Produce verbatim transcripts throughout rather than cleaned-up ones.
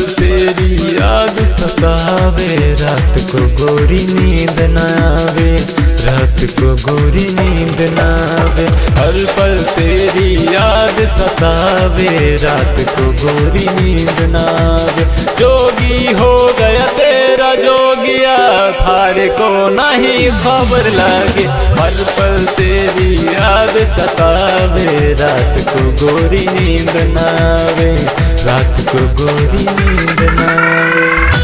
तेरी याद सतावे, रात को गोरी नींद न आवे, रात को गोरी नींद न आवे। हर पल तेरी याद सतावे, रात को गोरी नींद न आवे। जोगी हो गया तेरा जोगिया, थारे को नहीं खबर लागे। हर पल तेरी याद सतावे, रात को गोरी नींद न आवे, रात को गोरी नींद न आवे।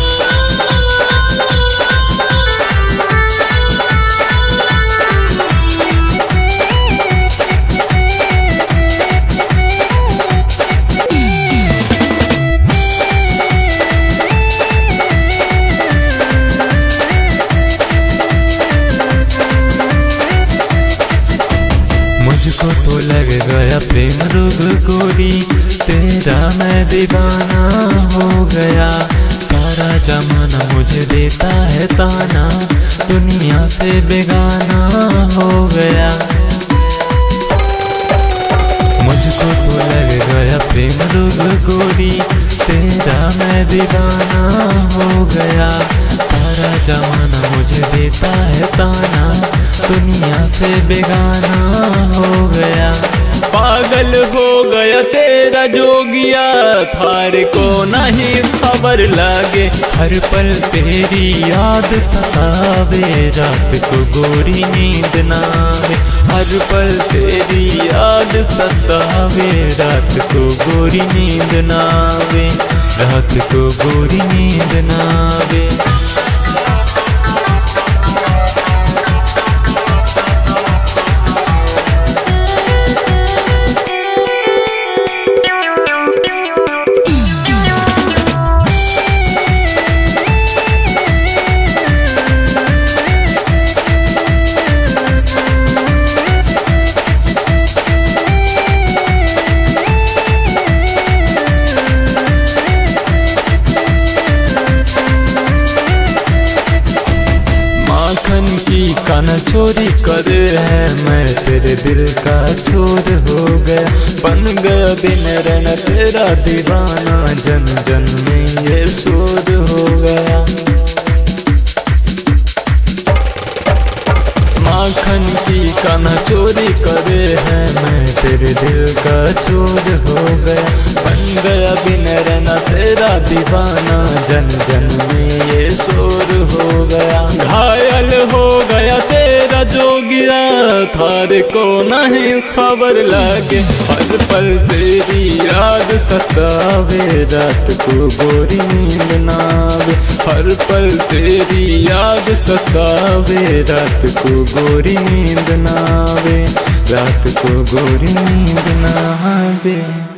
मुझको तो लग गया प्रेम रोग गोरी, तेरा मैं दीवाना हो गया। सारा जमाना मुझे देता है ताना, दुनिया से बेगाना हो गया। मुझको तो लग गया प्रेम रोग गोरी, तेरा मैं दीवाना हो गया। सारा जमाना मुझे देता है ताना, दुनिया से बेगाना हो गया। पागल हो गया तेरा जोगिया, थारे को नहीं खबर लागे। हर पल तेरी याद सतावे, रात को गोरी नींद न आवे। हर पल तेरी याद सतावे, रात को गोरी नींद न आवे, रात को गोरी नींद न आवे। माखन की काना चोरी कर है, मैं तेरे दिल का चोर हो गया। बन गया बिन रहना तेरा दीवाना, जन जन में ये शोर हो गया। माखन की काना चोरी करे है, मैं तेरे दिल का चोर हो गया। बन गया बिन रहना तेरा दीवाना, जन जन में ये शोर हो गया। घायल हो गया तेरा जोगिया, थारे को नहीं खबर लागे। हर पल तेरी याद सतावे, रात को गोरी नींद न आवे। हर पल तेरी याद सतावे, रात को गोरी नींद न आवे, रात को गोरी नींद न आवे।